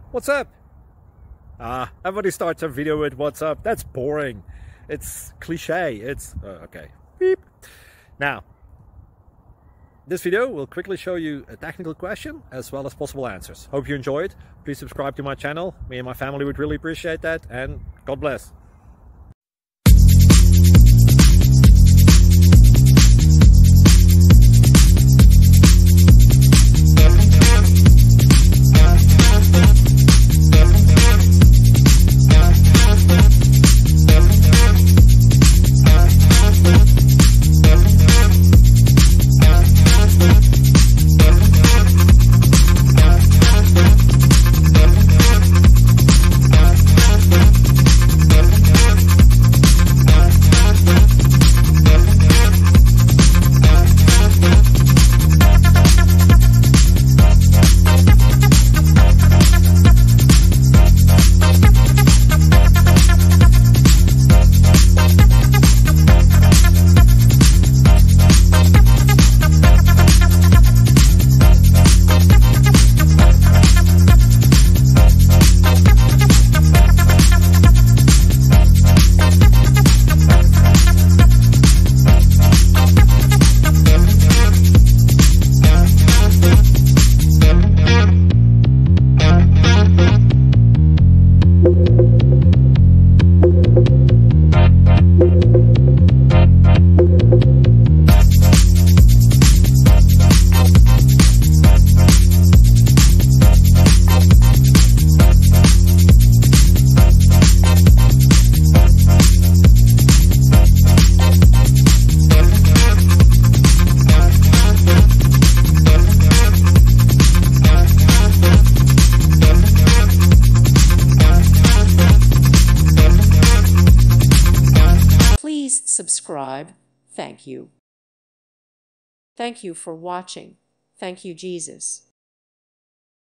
What's up? Everybody starts a video with what's up. That's boring. It's cliche. It's okay. Beep. Now, this video will quickly show you a technical question as well as possible answers. Hope you enjoyed. Please subscribe to my channel. Me and my family would really appreciate that, and God bless. Please subscribe. Thank you. Thank you for watching. Thank you, Jesus.